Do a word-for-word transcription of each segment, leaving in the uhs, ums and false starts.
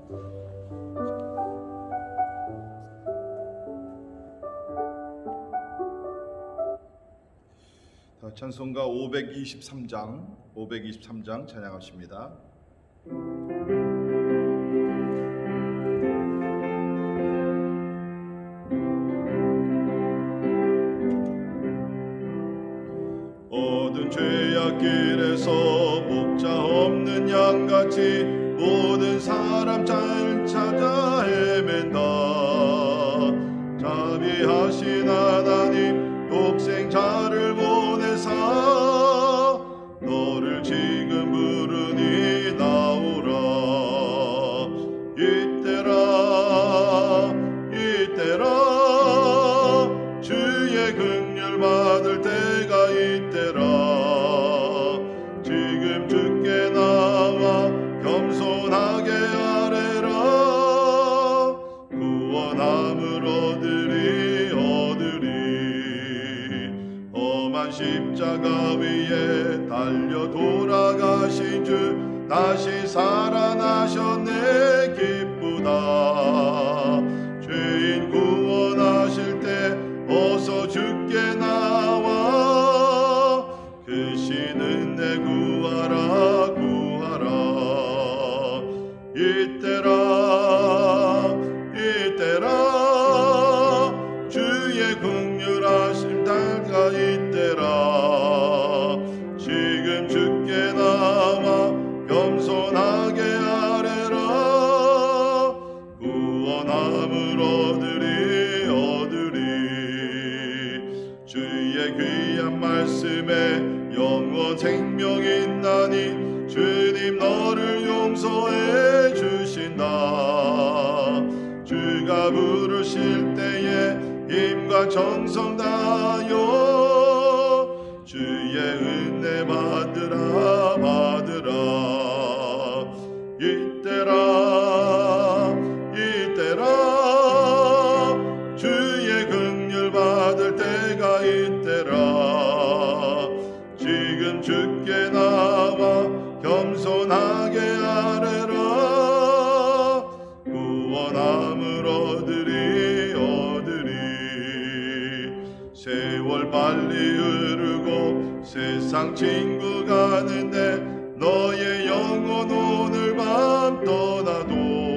찬송가 오백이십삼 장 오백이십삼 장 찬양하십니다. 어두운 죄악길에서 목자 없는 양같이 모든 사람 잘 찾아 헤맨다. 자비하신 하나님 독생자를 보내사 너를 지금 부르니 나오라. 이때라 이때라 주의 긍휼 받을 때가 이때라. 지금 주께 나와 겸손하게 아뢰라. 구원함을 얻으리 얻으리. 험한 십자가 위에 달려 돌아가신 주 다시 살아나셨네. 기쁘다. 죄인 구원하실 때 어서 주께 나와 그 신은 내 구하라 구하라. 이때라 이때라 주의 긍휼하심 달가 이때라. 지금 주께 나와 겸손하게 아뢰라. 구원함을 얻으리 얻으리. 주의 귀한 말씀에 영원 생명 있나니 주님 너를 용서해 주신다. 주가 부르실 때에 힘과 정성 다하여 주의 은혜 받으라 받으라. 이때라 이때라 주의 긍휼 받을 때가 이때라. 지금 주께 나와 겸손하게 아뢰라. 구원함을 얻으리 얻으리. 세월 빨리 흐르고 세상 친구 가는데 너의 영혼 오늘 밤 떠나도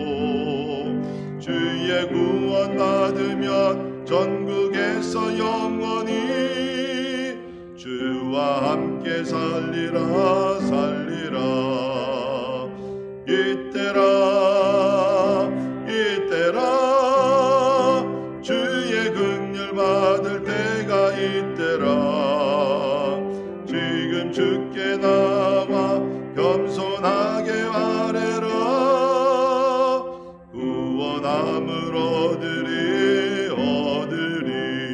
주의 구원 받으면 전국에서 영원히 주와 함께 살리라 살리라. 이때라 이때라 주의 긍휼 받을 때가 이때라. 지금 주께 나와 겸손하게 아뢰라. 구원함을 얻으리 얻으리.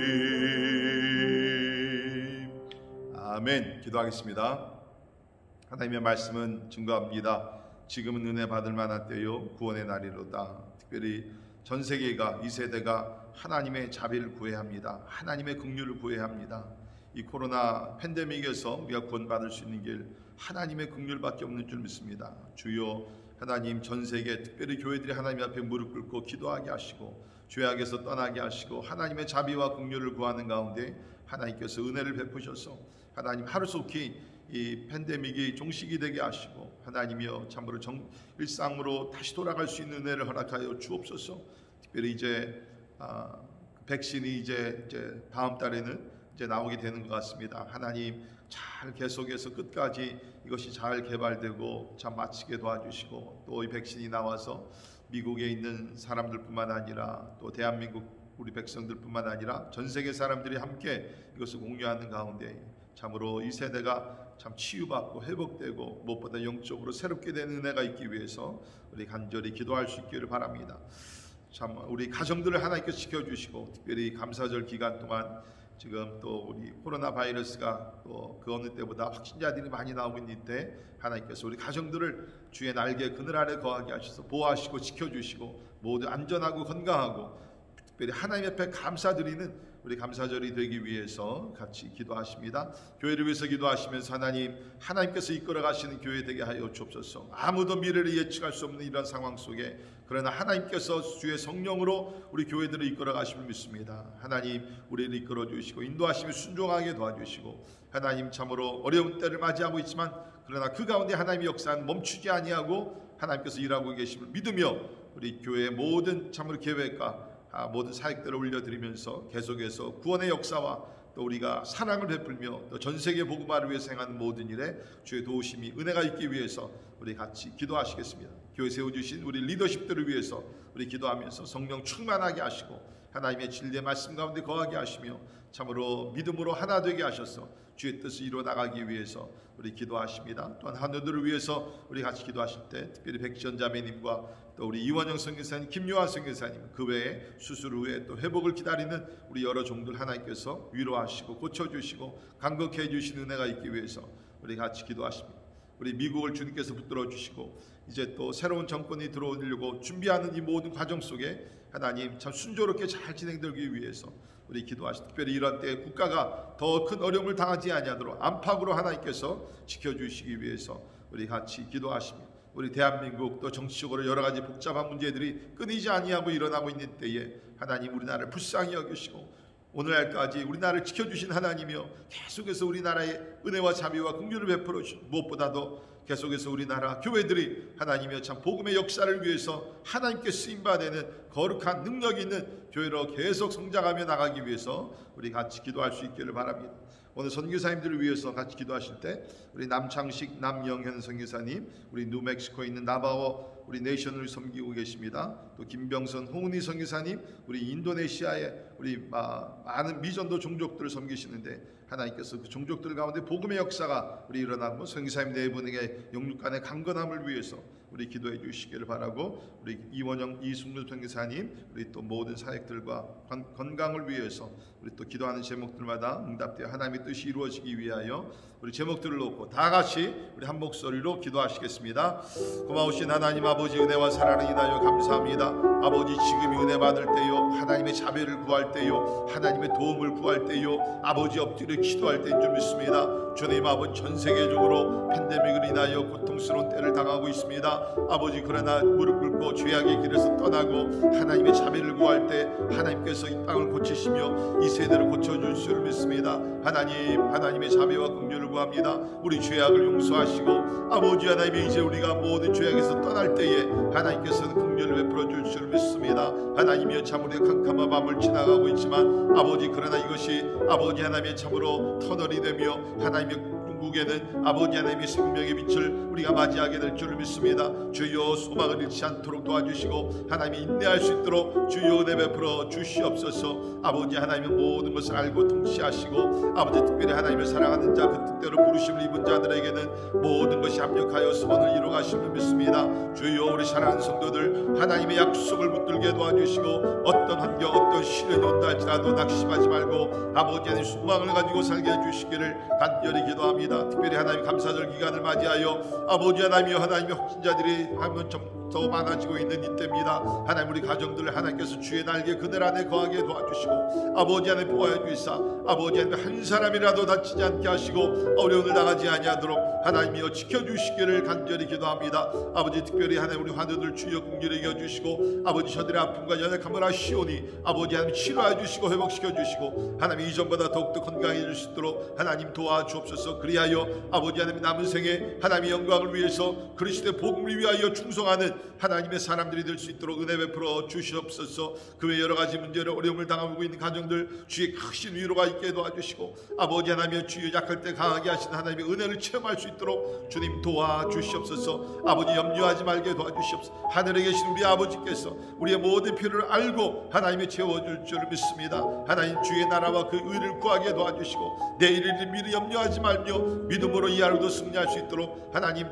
아멘. 기도하겠습니다. 하나님의 말씀은 증거합니다. 지금은 은혜 받을 만한 때요 구원의 날이로다. 특별히 전 세계가 이 세대가 하나님의 자비를 구해야 합니다. 하나님의 긍휼을 구해야 합니다. 이 코로나 팬데믹에서 우리가 구원받을 수 있는 길 하나님의 긍휼밖에 없는 줄 믿습니다. 주여 하나님 전 세계 특별히 교회들이 하나님 앞에 무릎 꿇고 기도하게 하시고 죄악에서 떠나게 하시고 하나님의 자비와 긍휼을 구하는 가운데 하나님께서 은혜를 베푸셔서 하나님 하루속히 이 팬데믹이 종식이 되게 하시고 하나님이여 참으로 정, 일상으로 다시 돌아갈 수 있는 은혜를 허락하여 주옵소서. 특별히 이제 아, 백신이 이제, 이제 다음 달에는 이제 나오게 되는 것 같습니다. 하나님 잘 계속해서 끝까지 이것이 잘 개발되고 참 마치게 도와주시고 또 이 백신이 나와서 미국에 있는 사람들뿐만 아니라 또 대한민국 우리 백성들뿐만 아니라 전 세계 사람들이 함께 이것을 공유하는 가운데 참으로 이 세대가 참 치유받고 회복되고 무엇보다 영적으로 새롭게 되는 은혜가 있기 위해서 우리 간절히 기도할 수 있기를 바랍니다. 참 우리 가정들을 하나님께서 지켜주시고 특별히 감사절 기간 동안 지금 또 우리 코로나 바이러스가 또 그 어느 때보다 확진자들이 많이 나오고 있는 때 하나님께서 우리 가정들을 주의 날개 그늘 아래 거하게 하셔서 보호하시고 지켜주시고 모두 안전하고 건강하고 특별히 하나님 앞에 감사드리는 우리 감사절이 되기 위해서 같이 기도하십니다. 교회를 위해서 기도하시면서 하나님, 하나님께서 이끌어 가시는 교회 되게 하여 주옵소서. 아무도 미래를 예측할 수 없는 이런 상황 속에 그러나 하나님께서 주의 성령으로 우리 교회들을 이끌어 가심을 믿습니다. 하나님, 우리를 이끌어 주시고 인도하시며 순종하게 도와주시고, 하나님 참으로 어려운 때를 맞이하고 있지만 그러나 그 가운데 하나님의 역사는 멈추지 아니하고 하나님께서 일하고 계심을 믿으며 우리 교회의 모든 참으로 계획과 아, 모든 사역들을 올려드리면서 계속해서 구원의 역사와 또 우리가 사랑을 베풀며 또 전 세계 복음화를 위해서 행하는 모든 일에 주의 도우심이 은혜가 있기 위해서 우리 같이 기도하시겠습니다. 교회 세워주신 우리 리더십들을 위해서 우리 기도하면서 성령 충만하게 하시고 하나님의 진리의 말씀 가운데 거하게 하시며 참으로 믿음으로 하나 되게 하셔서 주의 뜻을 이루어 나가기 위해서 우리 기도하십니다. 또한 하늘들을 위해서 우리 같이 기도하실 때 특별히 백지연 자매님과 또 우리 이원영 선교사님, 김요한 선교사님, 그 외에 수술 후에 또 회복을 기다리는 우리 여러 종들 하나님께서 위로하시고 고쳐주시고 강건케 해주시는 은혜가 있기 위해서 우리 같이 기도하십니다. 우리 미국을 주님께서 붙들어 주시고 이제 또 새로운 정권이 들어오려고 준비하는 이 모든 과정 속에 하나님 참 순조롭게 잘 진행되기 위해서 우리 기도하시고, 특별히 이런 때에 국가가 더 큰 어려움을 당하지 아니하도록 안팎으로 하나님께서 지켜주시기 위해서 우리 같이 기도하십니다. 우리 대한민국 또 정치적으로 여러 가지 복잡한 문제들이 끊이지 아니하고 일어나고 있는 때에 하나님 우리나라를 불쌍히 여기시고 오늘날까지 우리나라를 지켜주신 하나님이여 계속해서 우리나라의 은혜와 자비와 긍휼을 베풀어 주시고 무엇보다도 계속해서 우리나라 교회들이 하나님이여 참 복음의 역사를 위해서 하나님께 쓰임받는 거룩한 능력이 있는 교회로 계속 성장하며 나가기 위해서 우리 같이 기도할 수 있기를 바랍니다. 오늘 선교사님들을 위해서 같이 기도하실 때 우리 남창식, 남영현 선교사님, 우리 뉴멕시코에 있는 나바오 우리 네이션을 섬기고 계십니다. 또 김병선, 홍은희 선교사님, 우리 인도네시아에 우리 많은 미전도 종족들을 섬기시는데 하나님께서 그 종족들 가운데 복음의 역사가 우리 일어나고 선교사님 네 분에게 영육간의 강건함을 위해서 우리 기도해 주시기를 바라고, 우리 이원영, 이승준 선교사님, 우리 또 모든 사역들과 건강을 위해서 우리 또 기도하는 제목들마다 응답되어 하나님의 뜻이 이루어지기 위하여 우리 제목들을 놓고 다 같이 우리 한 목소리로 기도하시겠습니다. 고마우신 하나님 아버지, 은혜와 사랑을 인하여 감사합니다. 아버지, 지금이 은혜 받을 때요, 하나님의 자비를 구할 때요, 하나님의 도움을 구할 때요, 아버지 엎드려 기도할 때인 줄 믿습니다. 주님 아버지, 전 세계적으로 팬데믹을 인하여 고통스러운 때를 당하고 있습니다. 아버지, 그러나 무릎 꿇고 죄악의 길에서 떠나고 하나님의 자비를 구할 때 하나님께서 이 땅을 고치시며 이 세대를 고쳐줄 줄 믿습니다. 하나님, 하나님의 자비와 긍휼을 구합니다. 우리 죄악을 용서하시고 아버지 하나님이 이제 우리가 모든 죄악에서 떠날 때에 하나님께서는 긍휼을 베풀어 줄 줄 믿습니다. 하나님이여, 참 우리가 캄캄한 밤을 지나가고 있지만 아버지, 그러나 이것이 아버지 하나님의 참으로 터널이 되며 하나님의 중국에는 아버지 하나님의 생명의 빛을 우리가 맞이하게 될 줄 믿습니다. 주여, 소망을 잃지 않도록 도와주시고 하나님이 인내할 수 있도록 주여 은혜 베풀어 주시옵소서. 아버지 하나님의 모든 것을 알고 통치하시고 아버지, 특별히 하나님을 사랑하는 자, 그 뜻대로 부르심을 입은 자들에게는 모든 것이 합력하여 소원을 이루가심을 믿습니다. 주여, 우리 사랑하는 성도들 하나님의 약속을 붙들게 도와주시고 어떤 환경, 어떤 시련이 온다 할지라도 낙심하지 말고 아버지 하나님 소망을 가지고 살게 해주시기를 간절히 기도합니다. 특별히 하나님 감사절 기간을 맞이하여 아버지 하나님이여, 하나님의 확신자들이 하면 좀 더 많아지고 있는 이때입니다. 하나님, 우리 가정들을 하나님께서 주의 날개 그늘 안에 거하게 도와주시고 아버지 하나님 보호해 주시사 아버지 하나님 한 사람이라도 다치지 않게 하시고 어려움을 당하지 아니하도록 하나님이여 지켜주시기를 간절히 기도합니다. 아버지, 특별히 하나님 우리 환우들 주여 긍휼히 여겨주시고 아버지, 저들의 아픔과 연약함을 아시오니 아버지 하나님 치료해 주시고 회복시켜 주시고 하나님 이전보다 더욱더 건강해질 수 있도록 하나님 도와주옵소서. 그리하여 아버지 하나님 남은 생에 하나님의 영광을 위해서 그리스도의 복음을 위하여 충성하는 하나님의 사람들이 될 수 있도록 은혜 베풀어 주시옵소서. 그 외 여러 가지 문제로 어려움을 당하고 있는 가정들 주의 크신 위로가 있게 도와주시고 아버지 하나님의 주여 약할 때 강하게 하신 하나님의 은혜를 체험할 수 있도록 주님 도와주시옵소서. 아버지, 염려하지 말게 도와주시옵소서. 하늘에 계신 우리 아버지께서 우리의 모든 필요를 알고 하나님이 채워줄 줄 믿습니다. 하나님, 주의 나라와 그 의를 구하게 도와주시고 내일을 미리 염려하지 말며 믿음으로 이 하루도 승리할 수 있도록 하나님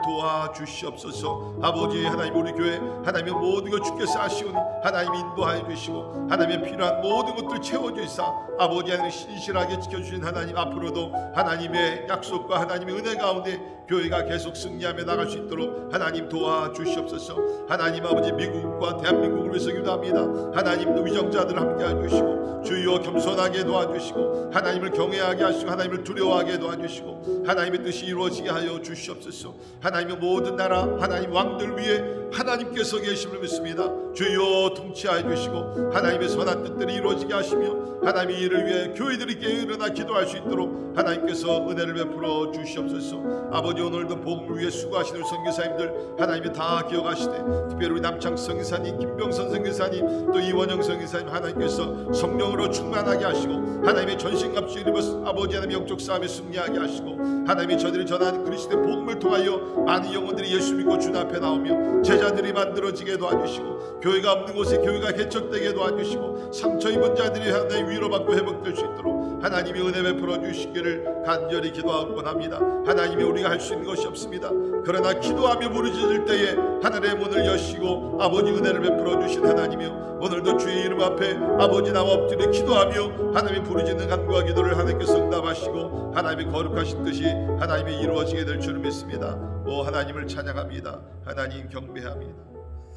도와주시옵소서. 아버지 하나님, 우리 교회 하나님의 모든 것 주께서 아시오니 하나님 인도하여 주시고 하나님의 필요한 모든 것들을 채워주시사 아버지 하나님 신실하게 지켜주신 하나님, 앞으로도 하나님의 약속과 하나님의 은혜 가운데 교회가 계속 승리하며 나갈 수 있도록 하나님 도와주시옵소서. 하나님 아버지 미국과 대한민국을 위해서 기도합니다. 하나님 위정자들 함께 해주시고 주여 겸손하게 도와주시고 하나님을 경외하게 하시고 하나님을 두려워하게 도와주시고 하나님의 뜻이 이루어지게 하여 주시옵소서. 하나님의 모든 나라 하나님 왕들 위에 하나님께서 계심을 믿습니다. 주여 통치하여 주시고 하나님의 선한 뜻들이 이루어지게 하시며 하나님의 일을 위해 교회들이 깨어 일어나 기도할 수 있도록 하나님께서 은혜를 베풀어 주시옵소서. 아버지 오늘도 복음을 위해 수고하시는 선교사님들 하나님이 다 기억하시되 특별히 우리 남창 선교사님, 김병선 선교사님, 또 이원영 선교사님 하나님께서 성령으로 충만하게 하시고 하나님의 전신갑주 입어 아버지 하나님의 영적 싸움에 승리하게 하시고 하나님이 저들이 전하는 그리스도의 복음을 통하여 많은 영혼들이 예수 믿고 주 앞에 나오며 제자들이 만들어지게 도와주시고 교회가 없는 곳에 교회가 개척되게 도와주시고 상처 입은 자들이 하나님 위로받고 회복될 수 있도록 하나님이 은혜 베풀어 주시기를 간절히 기도하고 합니다. 하나님이 우리가 할 수 있는 것이 없습니다. 그러나 기도하며 부르짖을 때에 하늘의 문을 여시고 아버지 은혜를 베풀어 주신 하나님이여 오늘도 주의 이름 앞에 아버지 나와 엎드려 기도하며 하나님이 부르짖는 간구와 기도를 하나님께서 응답하시고 하나님의 거룩하신 뜻이 하나님이 이루어지게 될 줄 믿습니다. 오 하나님을 찬양합니다. 하나님 경배합니다.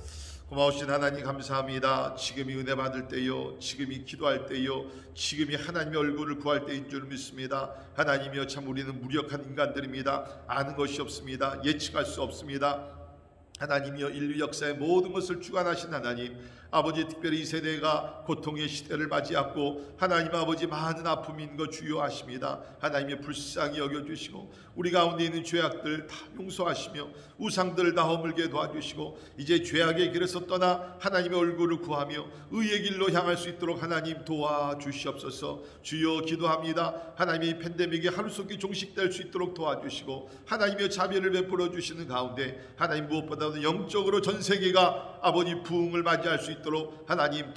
고마우신 하나님 감사합니다. 지금이 은혜 받을 때요, 지금이 기도할 때요, 지금이 하나님의 얼굴을 구할 때인 줄 믿습니다. 하나님이여 참 우리는 무력한 인간들입니다. 아는 것이 없습니다. 예측할 수 없습니다. 하나님이여 인류 역사의 모든 것을 주관하신 하나님, 아버지 특별히 이 세대가 고통의 시대를 맞이하고 하나님 아버지 많은 아픔인 것 주여 아십니다. 하나님의 불쌍히 여겨주시고 우리 가운데 있는 죄악들 다 용서하시며 우상들을 다 허물게 도와주시고 이제 죄악의 길에서 떠나 하나님의 얼굴을 구하며 의의 길로 향할 수 있도록 하나님 도와주시옵소서. 주여 기도합니다. 하나님의 팬데믹이 하루속히 종식될 수 있도록 도와주시고 하나님의 자비를 베풀어 주시는 가운데 하나님 무엇보다도 영적으로 전 세계가 아버지 부흥을 맞이할 수 있도록 하나님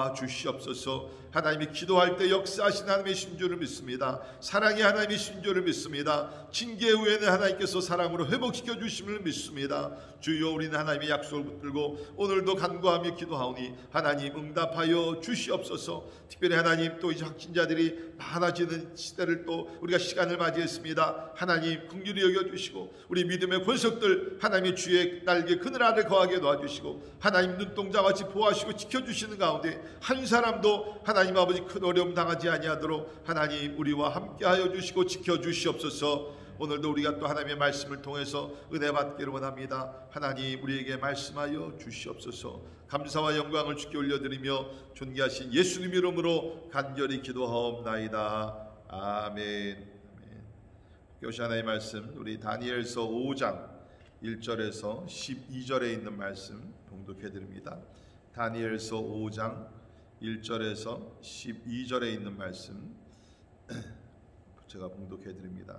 도와주시옵소서. 하나님이 기도할 때 역사하신 하나님의 신조를 믿습니다. 사랑의 하나님의 신조를 믿습니다. 징계 후에는 하나님께서 사랑으로 회복시켜 주심을 믿습니다. 주여 우리는 하나님의 약속을 붙들고 오늘도 간구하며 기도하오니 하나님 응답하여 주시옵소서. 특별히 하나님 또 이제 확진자들이 많아지는 시대를 또 우리가 시간을 맞이했습니다. 하나님 긍휼히 여겨주시고 우리 믿음의 권속들 하나님의 주의 날개 그늘 아래 거하게 도와주시고 하나님 눈동자같이 보호하시고 지켜주시는 가운데 한 사람도 하나님 하나님 아버지 큰 어려움 당하지 아니하도록 하나님 우리와 함께하여 주시고 지켜주시옵소서. 오늘도 우리가 또 하나님의 말씀을 통해서 은혜 받기를 원합니다. 하나님 우리에게 말씀하여 주시옵소서. 감사와 영광을 주께 올려드리며 존귀하신 예수님 이름으로 간절히 기도하옵나이다. 아멘. 아멘. 이것이 하나님의 말씀 우리 다니엘서 오 장 일 절에서 십이 절에 있는 말씀 봉독해드립니다. 다니엘서 오 장 일 절에서 십이 절에 있는 말씀 제가 봉독해 드립니다.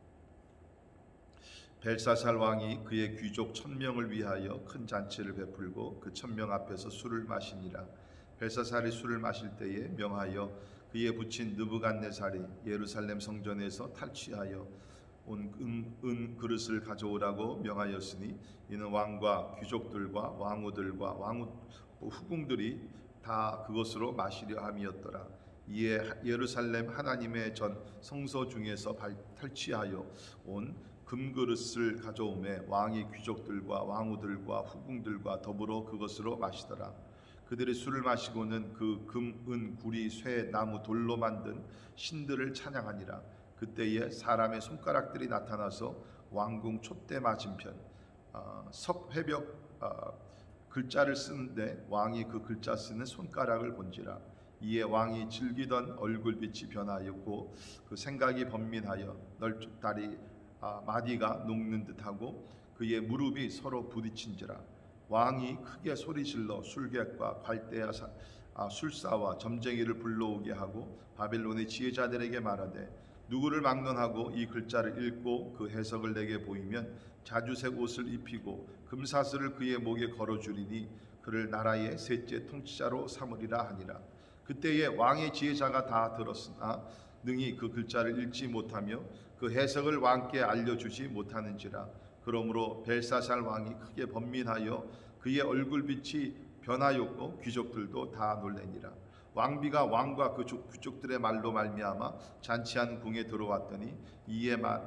벨사살 왕이 그의 귀족 천명을 위하여 큰 잔치를 베풀고 그 천명 앞에서 술을 마시니라. 벨사살이 술을 마실 때에 명하여 그의 부친 느부갓네살이 예루살렘 성전에서 탈취하여 온 은, 은 그릇을 가져오라고 명하였으니 이는 왕과 귀족들과 왕후들과 왕후 후궁들이 다 그것으로 마시려 함이었더라. 이에 예루살렘 하나님의 전 성소 중에서 탈취하여 온 금그릇을 가져오매 왕이 귀족들과 왕후들과 후궁들과 더불어 그것으로 마시더라. 그들이 술을 마시고는 그 금, 은, 구리, 쇠, 나무, 돌로 만든 신들을 찬양하니라. 그때에 사람의 손가락들이 나타나서 왕궁 촛대 맞은편 어, 석회벽 어, 글자를 쓰는데 왕이 그 글자 쓰는 손가락을 본지라. 이에 왕이 즐기던 얼굴빛이 변하였고 그 생각이 번민하여 널찍다리 아, 마디가 녹는 듯하고 그의 무릎이 서로 부딪힌지라. 왕이 크게 소리질러 술객과 갈대아 아, 술사와 점쟁이를 불러오게 하고 바벨론의 지혜자들에게 말하되 누구를 막론하고 이 글자를 읽고 그 해석을 내게 보이면 자주색 옷을 입히고 금사슬을 그의 목에 걸어주리니 그를 나라의 셋째 통치자로 삼으리라 하니라. 그때에 왕의 지혜자가 다 들었으나 능히 그 글자를 읽지 못하며 그 해석을 왕께 알려주지 못하는지라. 그러므로 벨사살 왕이 크게 번민하여 그의 얼굴빛이 변하였고 귀족들도 다 놀래니라. 왕비가 왕과 그 귀족들의 말로 말미암아 잔치한 궁에 들어왔더니 이에 말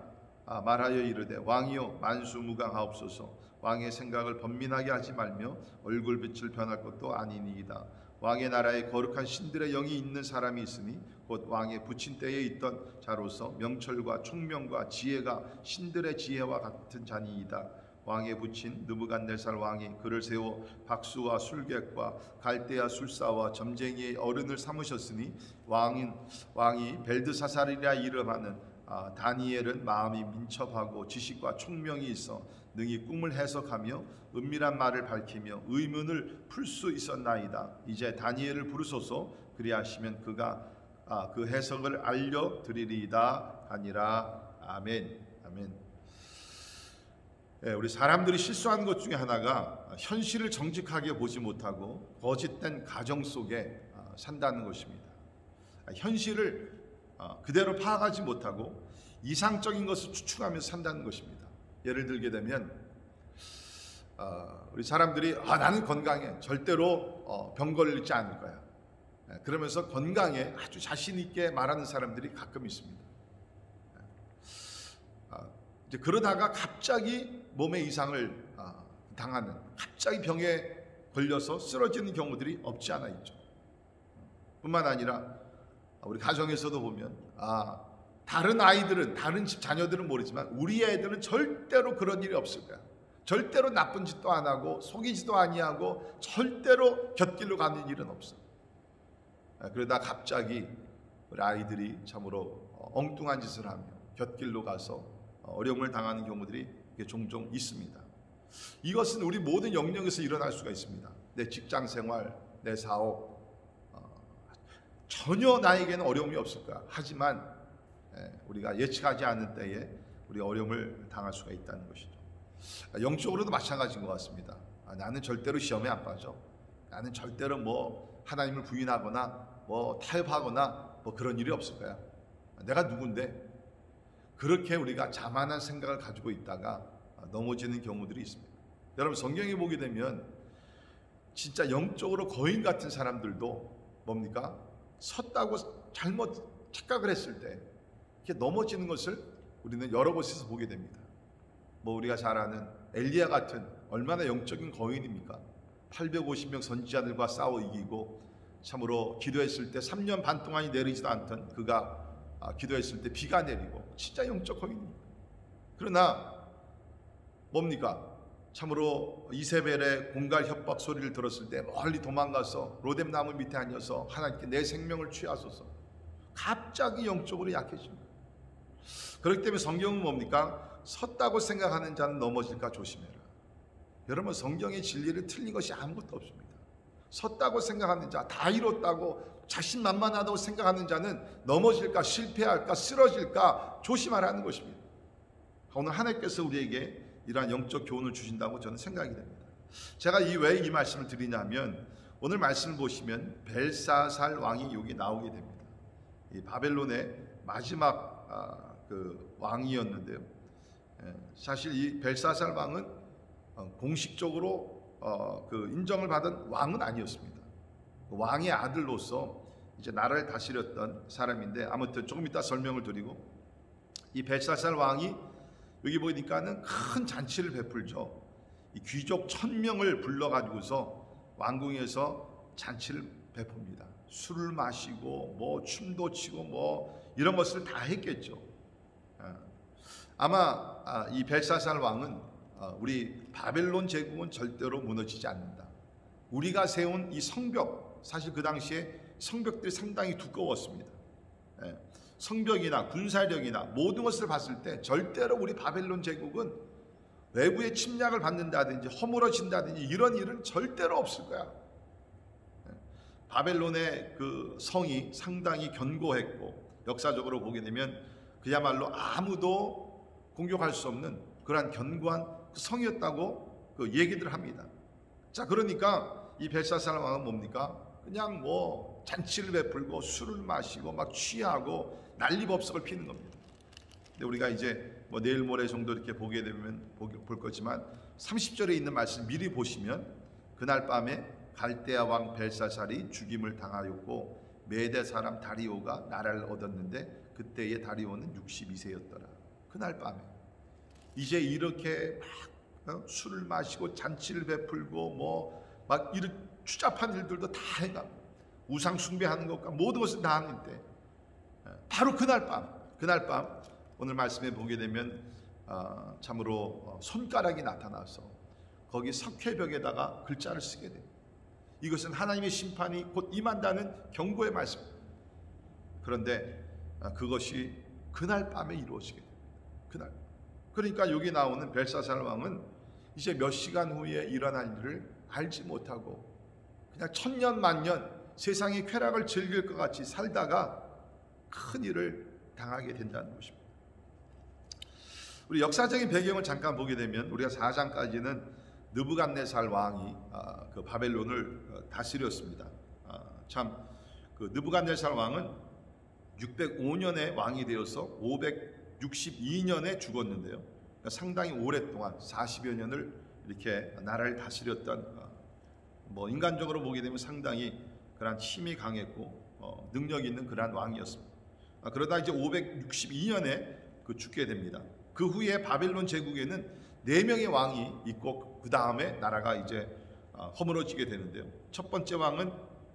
말하여 이르되 왕이여 만수무강하옵소서. 왕의 생각을 번민하게 하지 말며 얼굴빛을 변할 것도 아니니이다. 왕의 나라에 거룩한 신들의 영이 있는 사람이 있으니 곧 왕의 부친 때에 있던 자로서 명철과 총명과 지혜가 신들의 지혜와 같은 자니이다. 왕의 부친 느부갓네살 왕이 그를 세워 박수와 술객과 갈대아 술사와 점쟁이의 어른을 삼으셨으니 왕인 왕이 벨드사살이라 이름하는 아, 다니엘은 마음이 민첩하고 지식과 총명이 있어 능히 꿈을 해석하며 은밀한 말을 밝히며 의문을 풀 수 있었나이다. 이제 다니엘을 부르소서. 그리하시면 그가 아, 그 해석을 알려드리리이다 하니라. 아멘. 아멘. 예, 우리 사람들이 실수하는 것 중에 하나가 현실을 정직하게 보지 못하고 거짓된 가정 속에 아, 산다는 것입니다. 아, 현실을 어, 그대로 파악하지 못하고 이상적인 것을 추측하면서 산다는 것입니다. 예를 들게 되면 어, 우리 사람들이 아, 나는 건강해, 절대로 어, 병 걸리지 않을 거야. 네, 그러면서 건강에 아주 자신 있게 말하는 사람들이 가끔 있습니다. 네. 어, 이제 그러다가 갑자기 몸에 이상을 어, 당하는, 갑자기 병에 걸려서 쓰러지는 경우들이 없지 않아 있죠. 뿐만 아니라 우리 가정에서도 보면 아, 다른 아이들은, 다른 집 자녀들은 모르지만 우리 애들은 절대로 그런 일이 없을 거야. 절대로 나쁜 짓도 안 하고 속이지도 아니하고 절대로 곁길로 가는 일은 없어. 그러다 갑자기 우리 아이들이 참으로 엉뚱한 짓을 하며 곁길로 가서 어려움을 당하는 경우들이 종종 있습니다. 이것은 우리 모든 영역에서 일어날 수가 있습니다. 내 직장 생활, 내 사업, 전혀 나에게는 어려움이 없을 거야. 하지만 우리가 예측하지 않은 때에 우리 어려움을 당할 수가 있다는 것이죠. 영적으로도 마찬가지인 것 같습니다. 나는 절대로 시험에 안 빠져. 나는 절대로 뭐 하나님을 부인하거나 뭐 타협하거나 뭐 그런 일이 없을 거야. 내가 누군데? 그렇게 우리가 자만한 생각을 가지고 있다가 넘어지는 경우들이 있습니다. 여러분, 성경에 보게 되면 진짜 영적으로 거인 같은 사람들도 뭡니까? 섰다고 잘못 착각을 했을 때 이렇게 넘어지는 것을 우리는 여러 곳에서 보게 됩니다. 뭐 우리가 잘 아는 엘리야 같은 얼마나 영적인 거인입니까? 팔백오십 명 선지자들과 싸워 이기고 참으로 기도했을 때 삼 년 반 동안이 내리지도 않던 그가 기도했을 때 비가 내리고 진짜 영적 거인입니다. 그러나 뭡니까? 참으로 이세벨의 공갈 협박 소리를 들었을 때 멀리 도망가서 로뎀 나무 밑에 앉아서 하나님께 내 생명을 취하소서. 갑자기 영적으로 약해집니다. 그렇기 때문에 성경은 뭡니까? 섰다고 생각하는 자는 넘어질까 조심해라. 여러분, 성경의 진리를 틀린 것이 아무것도 없습니다. 섰다고 생각하는 자, 다 이뤘다고 자신만만하다고 생각하는 자는 넘어질까, 실패할까, 쓰러질까 조심하라는 것입니다. 오늘 하나님께서 우리에게 이러한 영적 교훈을 주신다고 저는 생각이 됩니다. 제가 이 왜 이 말씀을 드리냐면 오늘 말씀을 보시면 벨사살 왕이 여기 나오게 됩니다. 이 바벨론의 마지막 아, 그 왕이었는데요. 예, 사실 이 벨사살 왕은 어, 공식적으로 어, 그 인정을 받은 왕은 아니었습니다. 왕의 아들로서 이제 나라를 다스렸던 사람인데 아무튼 조금 이따 설명을 드리고 이 벨사살 왕이 여기 보니까는 큰 잔치를 베풀죠. 이 귀족 천 명을 불러가지고서 왕궁에서 잔치를 베풉니다. 술을 마시고 뭐 춤도 추고 뭐 이런 것을 다 했겠죠. 아마 이 벨사살 왕은 우리 바벨론 제국은 절대로 무너지지 않는다. 우리가 세운 이 성벽, 사실 그 당시에 성벽들이 상당히 두꺼웠습니다. 성벽이나 군사력이나 모든 것을 봤을 때 절대로 우리 바벨론 제국은 외부의 침략을 받는다든지 허물어진다든지 이런 일은 절대로 없을 거야. 바벨론의 그 성이 상당히 견고했고 역사적으로 보게 되면 그야말로 아무도 공격할 수 없는 그러한 견고한 성이었다고 그 얘기들 합니다. 자, 그러니까 이 벨사살 왕은 뭡니까? 그냥 뭐 잔치를 베풀고 술을 마시고 막 취하고 난리법석을 피는 겁니다. 근데 우리가 이제 뭐 내일 모레 정도 이렇게 보게 되면 볼 거지만 삼십 절에 있는 말씀 미리 보시면 그날 밤에 갈대아 왕 벨사살이 죽임을 당하였고 메대 사람 다리오가 나라를 얻었는데 그때의 다리오는 육십이 세였더라. 그날 밤에 이제 이렇게 막 어? 술을 마시고 잔치를 베풀고 뭐 막 이런 추잡한 일들도 다 해가 우상 숭배하는 것과 모든 것을 다 하는데 바로 그날 밤 그날 밤 오늘 말씀에 보게 되면 어, 참으로 손가락이 나타나서 거기 석회벽에다가 글자를 쓰게 됩니다. 이것은 하나님의 심판이 곧 임한다는 경고의 말씀. 그런데 그것이 그날 밤에 이루어지게 됩니다. 그날. 그러니까 여기 나오는 벨사살 왕은 이제 몇 시간 후에 일어날 일을 알지 못하고 그냥 천년 만년 세상의 쾌락을 즐길 것 같이 살다가 큰 일을 당하게 된다는 것입니다. 우리 역사적인 배경을 잠깐 보게 되면 우리가 사 장까지는 느부갓네살 왕이 아, 그 바벨론을 다스렸습니다. 아, 참 그 느부갓네살 왕은 육백오 년에 왕이 되어서 오백육십이 년에 죽었는데요. 그러니까 상당히 오랫동안 사십여 년을 이렇게 나라를 다스렸던 어, 뭐 인간적으로 보게 되면 상당히 그러한 힘이 강했고 어, 능력 있는 그러한 왕이었습니다. 아, 그러다 이제 오백육십이 년에 그 죽게 됩니다. 그 후에 바벨론 제국에는 네 명의 왕이 있고 그 다음에 나라가 이제 허물어지게 되는데요. 첫 번째 왕은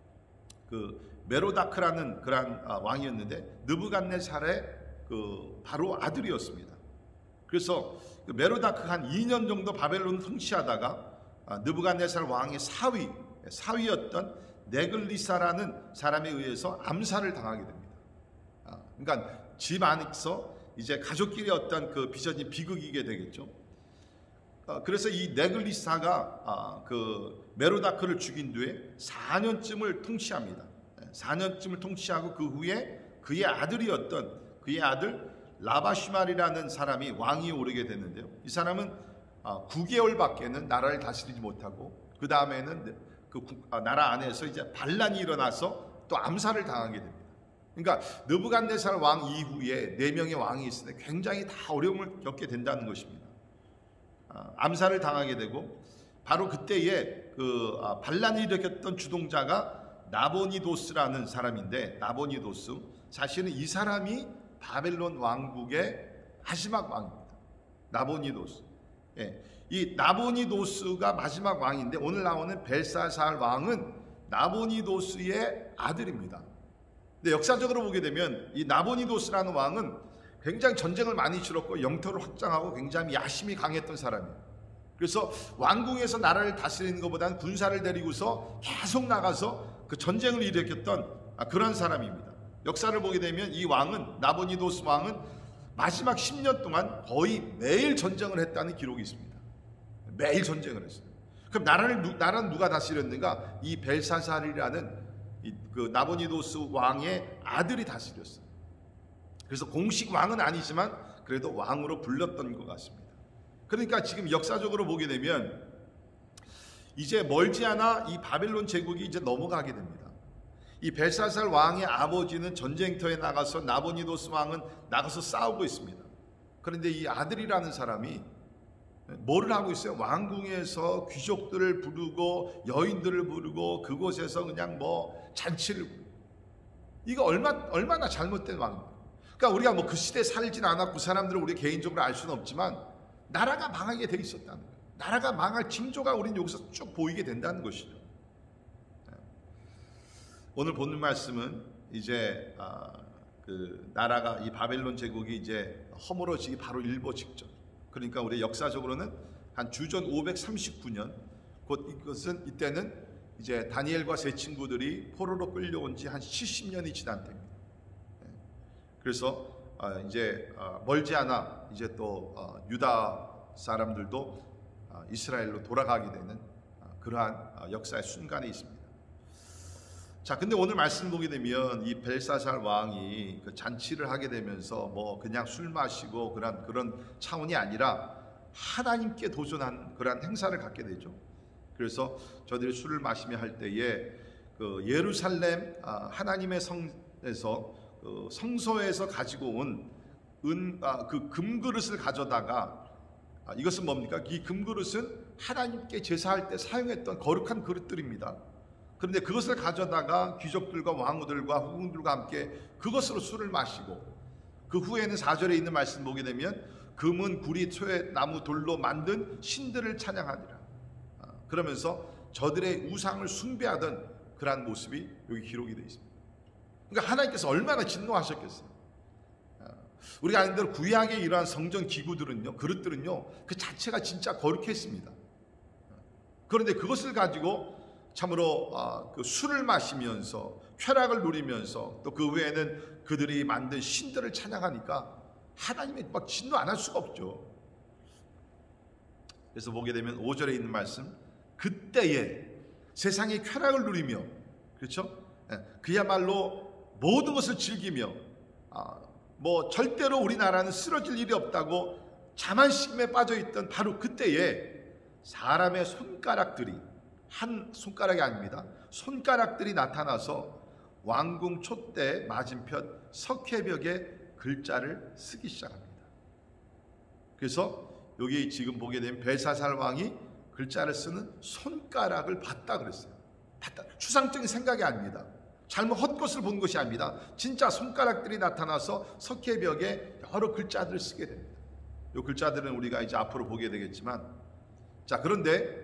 그 메로다크라는 그런 왕이었는데 느부갓네살의 그 바로 아들이었습니다. 그래서 그 메로다크가 한 이 년 정도 바벨론을 통치하다가 느부갓네살 왕의 사위 사위였던 네글리사라는 사람에 의해서 암살을 당하게 됩니다. 그러니까 집 안에서 이제 가족끼리 어떤 그 빚어진 비극이게 되겠죠. 그래서 이 네글리사가 그 메로다크를 죽인 뒤에 사 년쯤을 통치합니다. 사 년쯤을 통치하고 그 후에 그의 아들이었던 그의 아들 라바시말이라는 사람이 왕위에 오르게 됐는데요. 이 사람은 구 개월밖에는 나라를 다스리지 못하고 그 다음에는 그 나라 안에서 이제 반란이 일어나서 또 암살을 당하게 됩니다. 그러니까 느부갓네살 왕 이후에 네 명의 왕이 있으니 굉장히 다 어려움을 겪게 된다는 것입니다. 암살을 당하게 되고 바로 그때에 그 반란을 일으켰던 주동자가 나보니도스라는 사람인데 나보니도스 사실은 이 사람이 바벨론 왕국의 마지막 왕입니다. 나보니도스. 예, 이 나보니도스가 마지막 왕인데 오늘 나오는 벨사살 왕은 나보니도스의 아들입니다. 근데 역사적으로 보게 되면 이 나보니도스라는 왕은 굉장히 전쟁을 많이 치렀고 영토를 확장하고 굉장히 야심이 강했던 사람이에요. 그래서 왕궁에서 나라를 다스리는 것보다는 군사를 데리고서 계속 나가서 그 전쟁을 일으켰던 그런 사람입니다. 역사를 보게 되면 이 왕은 나보니도스 왕은 마지막 십 년 동안 거의 매일 전쟁을 했다는 기록이 있습니다. 매일 전쟁을 했어요. 그럼 나라를 나라는 누가 다스렸는가? 이 벨사살이라는 이, 그 나보니도스 왕의 아들이 다스렸어요. 그래서 공식 왕은 아니지만 그래도 왕으로 불렸던 것 같습니다. 그러니까 지금 역사적으로 보게 되면 이제 멀지 않아 이 바벨론 제국이 이제 넘어가게 됩니다. 이 벨사살 왕의 아버지는 전쟁터에 나가서 나보니도스 왕은 나가서 싸우고 있습니다. 그런데 이 아들이라는 사람이 뭐를 하고 있어요? 왕궁에서 귀족들을 부르고 여인들을 부르고 그곳에서 그냥 뭐 잔치를, 이거 얼마, 얼마나 잘못된 왕입니다. 그러니까 우리가 뭐 그 시대에 살진 않았고 그 사람들을 우리 개인적으로 알 수는 없지만 나라가 망하게 돼 있었다는 거예요. 나라가 망할 징조가 우리는 여기서 쭉 보이게 된다는 것이죠. 오늘 보는 말씀은 이제 아, 그 나라가 이 바벨론 제국이 이제 허물어지기 바로 일보 직전. 그러니까 우리 역사적으로는 한 주전 오백삼십구 년, 곧 이것은 이때는 이제 다니엘과 세 친구들이 포로로 끌려온 지 한 칠십 년이 지난 때입니다. 그래서 이제 멀지 않아 이제 또 유다 사람들도 이스라엘로 돌아가게 되는 그러한 역사의 순간에 있습니다. 자, 근데 오늘 말씀 보게 되면 이 벨사살 왕이 그 잔치를 하게 되면서 뭐 그냥 술 마시고 그런 그런 차원이 아니라 하나님께 도전한 그러한 행사를 갖게 되죠. 그래서 저들이 술을 마시며 할 때에 그 예루살렘 하나님의 성에서 그 성소에서 가지고 온 은 그 금그릇을 가져다가, 이것은 뭡니까? 이 금그릇은 하나님께 제사할 때 사용했던 거룩한 그릇들입니다. 그런데 그것을 가져다가 귀족들과 왕후들과 후궁들과 함께 그것으로 술을 마시고, 그 후에는 사 절에 있는 말씀 보게 되면 금은 구리 소에 나무 돌로 만든 신들을 찬양하니라. 그러면서 저들의 우상을 숭배하던 그러한 모습이 여기 기록이 되어 있습니다. 그러니까 하나님께서 얼마나 진노하셨겠어요. 우리가 아는 대로 구약의 이러한 성전 기구들은요, 그릇들은요, 그 자체가 진짜 거룩했습니다. 그런데 그것을 가지고 참으로 아, 그 술을 마시면서 쾌락을 누리면서 또 그 외에는 그들이 만든 신들을 찬양하니까 하나님이 막 진노 안 할 수가 없죠. 그래서 보게 되면 오 절에 있는 말씀, 그때에 세상의 쾌락을 누리며, 그렇죠? 그야말로 모든 것을 즐기며, 아, 뭐 절대로 우리나라는 쓰러질 일이 없다고 자만심에 빠져있던 바로 그때에 사람의 손가락들이, 한 손가락이 아닙니다, 손가락들이 나타나서 왕궁 촛대 맞은편 석회벽에 글자를 쓰기 시작합니다. 그래서 여기 지금 보게 되면 벨사살 왕이 글자를 쓰는 손가락을 봤다 그랬어요. 봤다. 추상적인 생각이 아닙니다. 잘못 헛것을 본 것이 아닙니다. 진짜 손가락들이 나타나서 석회벽에 여러 글자들을 쓰게 됩니다. 이 글자들은 우리가 이제 앞으로 보게 되겠지만, 자, 그런데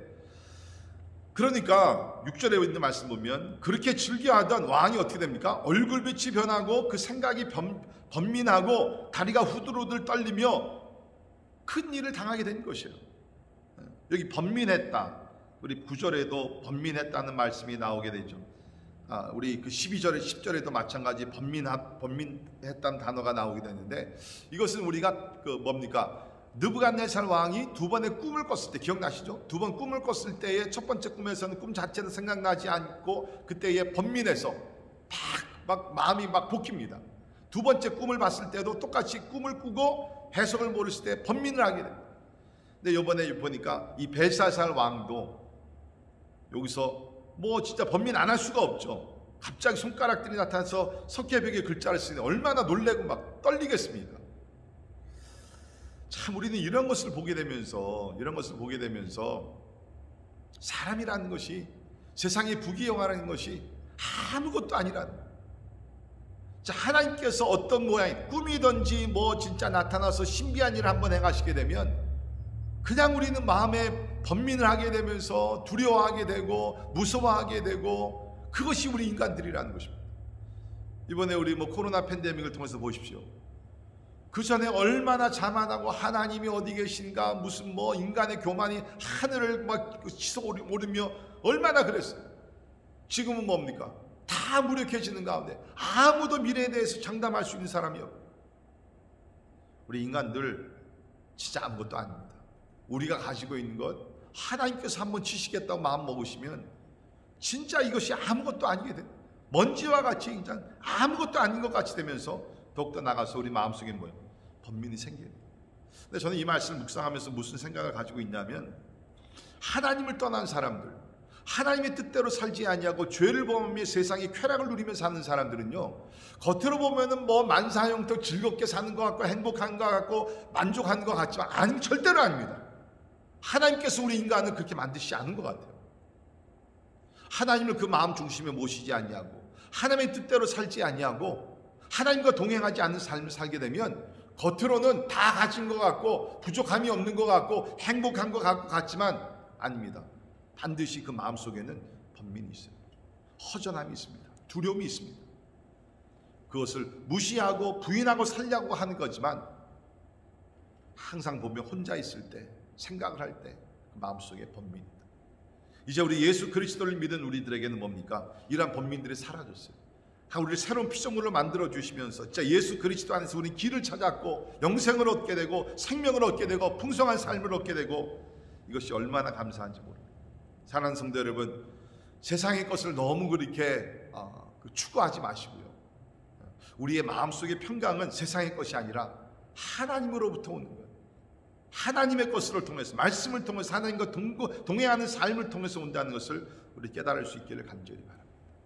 그러니까 육 절에 있는 말씀 보면 그렇게 즐겨하던 왕이 어떻게 됩니까? 얼굴빛이 변하고 그 생각이 변, 번민하고 다리가 후들후들 떨리며 큰 일을 당하게 된 것이에요. 여기 번민했다. 우리 구 절에도 번민했다는 말씀이 나오게 되죠. 아, 우리 그 십이 절에 십 절에도 마찬가지 번민하, 번민했다는 단어가 나오게 되는데, 이것은 우리가 그 뭡니까? 느부갓네살 왕이 두 번의 꿈을 꿨을 때, 기억나시죠? 두 번 꿈을 꿨을 때의 첫 번째 꿈에서는 꿈 자체도 생각나지 않고 그때에 번민해서 막, 막 마음이 막 볶입니다. 두 번째 꿈을 봤을 때도 똑같이 꿈을 꾸고 해석을 모르실 때 번민을 하게 됩니다. 근데 이번에 보니까 이 벨사살 왕도 여기서 뭐 진짜 번민 안 할 수가 없죠. 갑자기 손가락들이 나타나서 석회벽에 글자를 쓰니 얼마나 놀래고 막 떨리겠습니까? 참 우리는 이런 것을 보게 되면서 이런 것을 보게 되면서 사람이라는 것이, 세상의 부귀영화라는 것이 아무것도 아니라는 거예요. 자, 하나님께서 어떤 모양, 꿈이든지 뭐 진짜 나타나서 신비한 일을 한번 행하시게 되면 그냥 우리는 마음에 번민을 하게 되면서 두려워하게 되고 무서워하게 되고, 그것이 우리 인간들이라는 것입니다. 이번에 우리 뭐 코로나 팬데믹을 통해서 보십시오. 그 전에 얼마나 자만하고 하나님이 어디 계신가, 무슨 뭐 인간의 교만이 하늘을 막 치솟아 오르며 얼마나 그랬어요. 지금은 뭡니까? 다 무력해지는 가운데 아무도 미래에 대해서 장담할 수 있는 사람이 없고, 우리 인간들 진짜 아무것도 아닙니다. 우리가 가지고 있는 것, 하나님께서 한번 치시겠다고 마음 먹으시면 진짜 이것이 아무것도 아니게 돼요. 먼지와 같이 그냥 아무것도 아닌 것 같이 되면서 더욱더 나가서 우리 마음속에 뭐예요? 번민이 생겨요. 근데 저는 이 말씀을 묵상하면서 무슨 생각을 가지고 있냐면, 하나님을 떠난 사람들, 하나님의 뜻대로 살지 아니하고 죄를 범하며 세상의 쾌락을 누리며 사는 사람들은요, 겉으로 보면은 뭐 만사형통 즐겁게 사는 것 같고 행복한 것 같고 만족하는 것 같지만, 아니, 절대로 아닙니다. 하나님께서 우리 인간을 그렇게 만드시지 않은 것 같아요. 하나님을 그 마음 중심에 모시지 아니하고 하나님의 뜻대로 살지 아니하고 하나님과 동행하지 않는 삶을 살게 되면 겉으로는 다 가진 것 같고 부족함이 없는 것 같고 행복한 것 같고 같지만 아닙니다. 반드시 그 마음속에는 번민이 있어요. 허전함이 있습니다. 두려움이 있습니다. 그것을 무시하고 부인하고 살려고 하는 거지만, 항상 보면 혼자 있을 때, 생각을 할 때 그 마음속에 번민이다. 이제 우리 예수 그리스도를 믿은 우리들에게는 뭡니까? 이러한 번민들이 사라졌어요. 우리를 새로운 피조물로 만들어 주시면서 진짜 예수 그리스도 안에서 우리 길을 찾았고 영생을 얻게 되고 생명을 얻게 되고 풍성한 삶을 얻게 되고, 이것이 얼마나 감사한지 모릅니다. 사랑하는 성도 여러분, 세상의 것을 너무 그렇게 어, 추구하지 마시고요. 우리의 마음속의 평강은 세상의 것이 아니라 하나님으로부터 오는 거예요. 하나님의 것을 통해서, 말씀을 통해서 하나님과 동행하는 삶을 통해서 온다는 것을 우리 깨달을 수 있기를 간절히 바랍니다.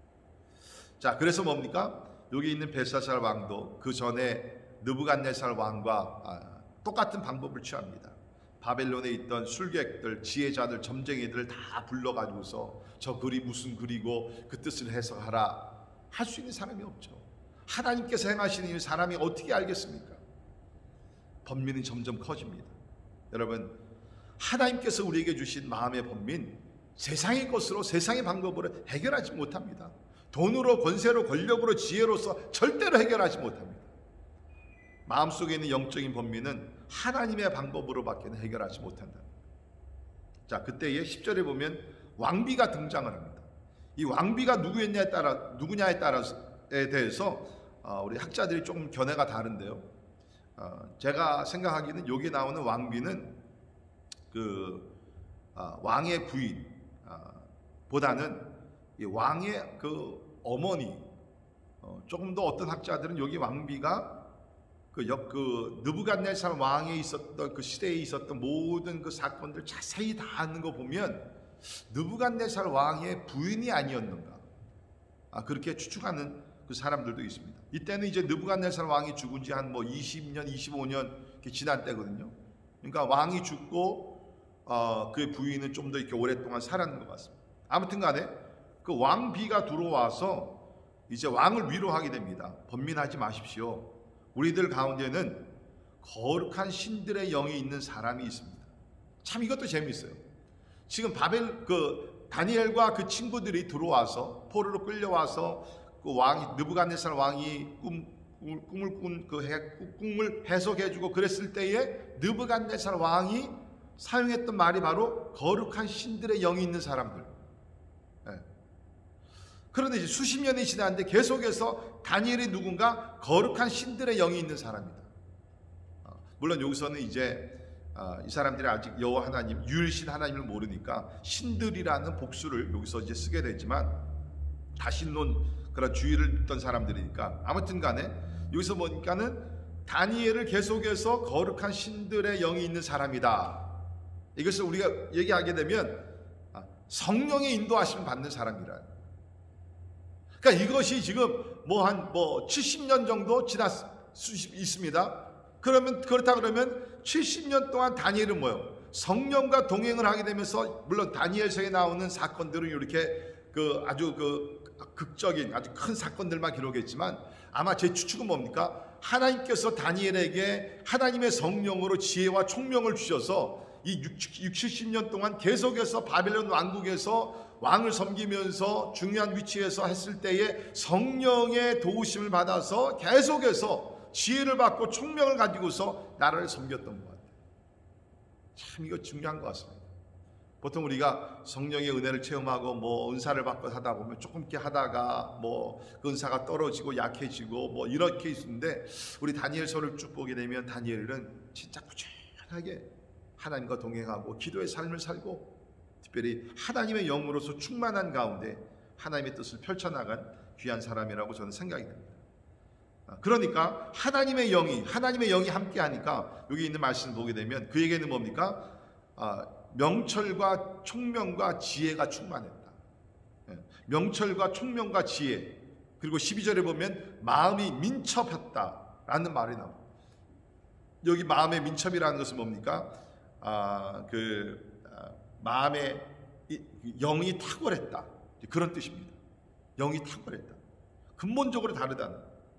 자, 그래서 뭡니까? 여기 있는 벨사살 왕도 그 전에 느부갓네살 왕과 아, 똑같은 방법을 취합니다. 바벨론에 있던 술객들, 지혜자들, 점쟁이들을 다 불러가지고서 저 글이 무슨 글이고 그 뜻을 해석하라. 할 수 있는 사람이 없죠. 하나님께서 행하시는 일 사람이 어떻게 알겠습니까? 번민이 점점 커집니다. 여러분, 하나님께서 우리에게 주신 마음의 번민, 세상의 것으로 세상의 방법으로 해결하지 못합니다. 돈으로, 권세로, 권력으로, 지혜로서 절대로 해결하지 못합니다. 마음속에 있는 영적인 번민은 하나님의 방법으로밖에 해결하지 못한다. 자, 그때에 십 절에 보면 왕비가 등장을 합니다. 이 왕비가 누구였냐에 따라, 누구냐에 따라서에 대해서 어, 우리 학자들이 조금 견해가 다른데요. 어, 제가 생각하기에는 여기 나오는 왕비는 그 어, 왕의 부인 어, 보다는 이 왕의 그 어머니, 어, 조금 더 어떤 학자들은 여기 왕비가 그, 역, 그 느부갓네살 왕에 있었던 그 시대에 있었던 모든 그 사건들 자세히 다 아는 거 보면 느부갓네살 왕의 부인이 아니었는가, 아, 그렇게 추측하는 그 사람들도 있습니다. 이때는 이제 느부갓네살 왕이 죽은 지 한 뭐 이십 년, 이십오 년 이렇게 지난 때거든요. 그러니까 왕이 죽고 어, 그의 부인은 좀 더 이렇게 오랫동안 살았는 것 같습니다. 아무튼간에 그 왕비가 들어와서 이제 왕을 위로하게 됩니다. 번민하지 마십시오. 우리들 가운데는 거룩한 신들의 영이 있는 사람이 있습니다. 참 이것도 재미있어요. 지금 바벨 그 다니엘과 그 친구들이 들어와서 포로로 끌려와서 그 왕이 느부갓네살 왕이 꿈, 꿈을 꾼 그 꿈을 해석해주고 그랬을 때에 느부갓네살 왕이 사용했던 말이 바로 거룩한 신들의 영이 있는 사람들. 네. 그런데 이제 수십 년이 지났는데 계속해서 다니엘이 누군가 거룩한 신들의 영이 있는 사람이다. 어, 물론 여기서는 이제 어, 이 사람들이 아직 여호와 하나님, 유일신 하나님을 모르니까 신들이라는 복수를 여기서 이제 쓰게 되지만 다신론 그런 주의를 듣던 사람들이니까 아무튼 간에 여기서 보니까는 다니엘을 계속해서 거룩한 신들의 영이 있는 사람이다. 이것을 우리가 얘기하게 되면 성령의 인도하심을 받는 사람이라. 그러니까 이것이 지금 뭐 한 뭐 칠십 년 정도 지났 있습니다. 그러면 그렇다 그러면 칠십 년 동안 다니엘은 뭐요? 성령과 동행을 하게 되면서 물론 다니엘서에 나오는 사건들은 이렇게 그 아주 그 극적인 아주 큰 사건들만 기록했지만 아마 제 추측은 뭡니까? 하나님께서 다니엘에게 하나님의 성령으로 지혜와 총명을 주셔서 이 육십, 칠십 년 동안 계속해서 바벨론 왕국에서 왕을 섬기면서 중요한 위치에서 했을 때에 성령의 도우심을 받아서 계속해서 지혜를 받고 총명을 가지고서 나라를 섬겼던 것 같아요. 참 이거 중요한 것 같습니다. 보통 우리가 성령의 은혜를 체험하고 뭐 은사를 받고 하다 보면 조금 이렇게 하다가 뭐 그 은사가 떨어지고 약해지고 뭐 이렇게 있는데 우리 다니엘서를 쭉 보게 되면 다니엘은 진짜 꾸준하게 하나님과 동행하고 기도의 삶을 살고 특별히 하나님의 영으로서 충만한 가운데 하나님의 뜻을 펼쳐나간 귀한 사람이라고 저는 생각이 됩니다. 그러니까 하나님의 영이 하나님의 영이 함께하니까 여기 있는 말씀을 보게 되면 그에게는 뭡니까? 아, 명철과 총명과 지혜가 충만했다. 명철과 총명과 지혜. 그리고 십이 절에 보면 마음이 민첩했다라는 말이 나옵니다. 여기 마음의 민첩이라는 것은 뭡니까? 아, 그 아, 마음의 영이 탁월했다. 그런 뜻입니다. 영이 탁월했다. 근본적으로 다르다는.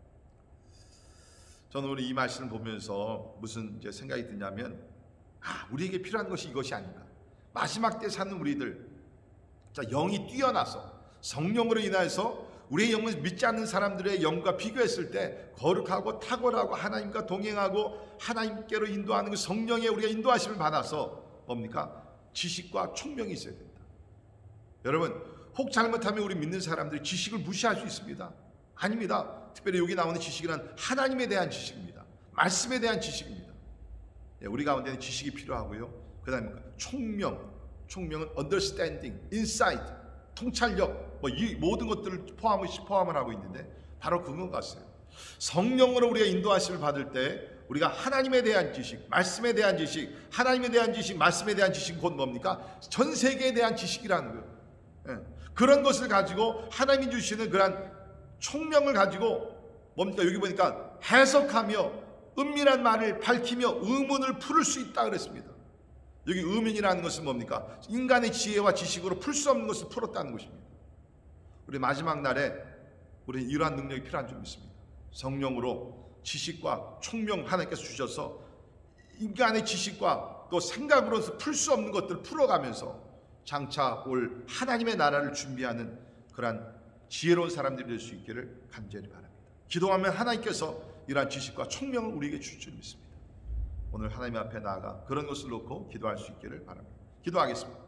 저는 우리 이 말씀을 보면서 무슨 이제 생각이 드냐면 아, 우리에게 필요한 것이 이것이 아닌가. 마지막 때 사는 우리들, 자, 영이 뛰어나서 성령으로 인하여서 우리의 영을 믿지 않는 사람들의 영과 비교했을 때 거룩하고 탁월하고 하나님과 동행하고 하나님께로 인도하는 그 성령의 우리가 인도하심을 받아서 뭡니까? 지식과 총명이 있어야 된다. 여러분, 혹 잘못하면 우리 믿는 사람들이 지식을 무시할 수 있습니다. 아닙니다. 특별히 여기 나오는 지식이란 하나님에 대한 지식입니다. 말씀에 대한 지식입니다. 우리 가운데는 지식이 필요하고요. 그 다음에 총명, 총명은 understanding, insight, 통찰력, 뭐 이 모든 것들을 포함을, 포함을 하고 있는데 바로 그건 같아요. 성령으로 우리가 인도하심을 받을 때 우리가 하나님에 대한 지식, 말씀에 대한 지식, 하나님에 대한 지식, 말씀에 대한 지식은 곧 뭡니까? 전 세계에 대한 지식이라는 거예요. 예. 그런 것을 가지고 하나님이 주시는 그런 총명을 가지고 뭡니까? 여기 보니까 해석하며 은밀한 말을 밝히며 의문을 풀을 수 있다 그랬습니다. 여기 의문이라는 것은 뭡니까? 인간의 지혜와 지식으로 풀 수 없는 것을 풀었다는 것입니다. 우리 마지막 날에 우리는 이러한 능력이 필요한 줄 믿습니다. 성령으로 지식과 총명 하나님께서 주셔서 인간의 지식과 또 생각으로서 풀 수 없는 것들을 풀어가면서 장차 올 하나님의 나라를 준비하는 그러한 지혜로운 사람들이 될 수 있기를 간절히 바랍니다. 기도하면 하나님께서 이러한 지식과 총명을 우리에게 줄 줄 믿습니다. 오늘 하나님 앞에 나아가 그런 것을 놓고 기도할 수 있기를 바랍니다. 기도하겠습니다.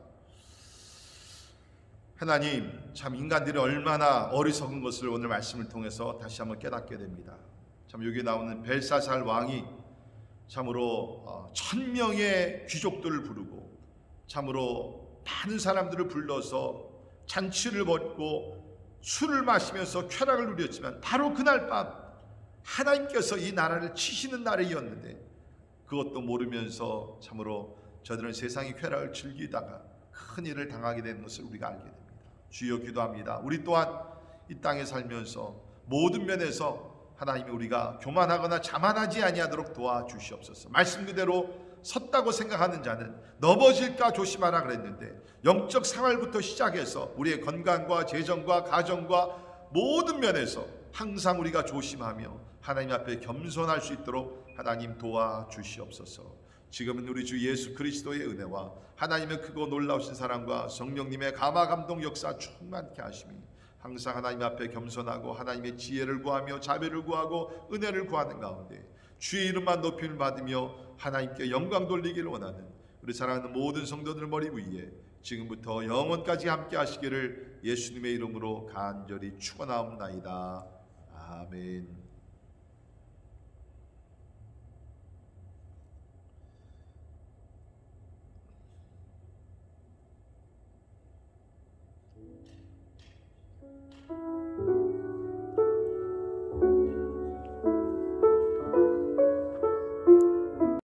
하나님, 참 인간들이 얼마나 어리석은 것을 오늘 말씀을 통해서 다시 한번 깨닫게 됩니다. 참 여기 나오는 벨사살 왕이 참으로 천명의 귀족들을 부르고 참으로 많은 사람들을 불러서 잔치를 벌이고 술을 마시면서 쾌락을 누렸지만 바로 그날 밤 하나님께서 이 나라를 치시는 날이었는데 그것도 모르면서 참으로 저들은 세상의 쾌락을 즐기다가 큰 일을 당하게 된 것을 우리가 알게 됩니다. 주여 기도합니다. 우리 또한 이 땅에 살면서 모든 면에서 하나님이 우리가 교만하거나 자만하지 아니하도록 도와주시옵소서. 말씀 그대로 섰다고 생각하는 자는 넘어질까 조심하라 그랬는데 영적 생활부터 시작해서 우리의 건강과 재정과 가정과 모든 면에서 항상 우리가 조심하며 하나님 앞에 겸손할 수 있도록 하나님 도와주시옵소서. 지금은 우리 주 예수 그리스도의 은혜와 하나님의 크고 놀라우신 사랑과 성령님의 감화 감동 역사 충만케 하심이 항상 하나님 앞에 겸손하고 하나님의 지혜를 구하며 자비를 구하고 은혜를 구하는 가운데 주의 이름만 높임을 받으며 하나님께 영광 돌리기를 원하는 우리 사랑하는 모든 성도들 머리 위에 지금부터 영원까지 함께 하시기를 예수님의 이름으로 간절히 축원하옵나이다. 아멘.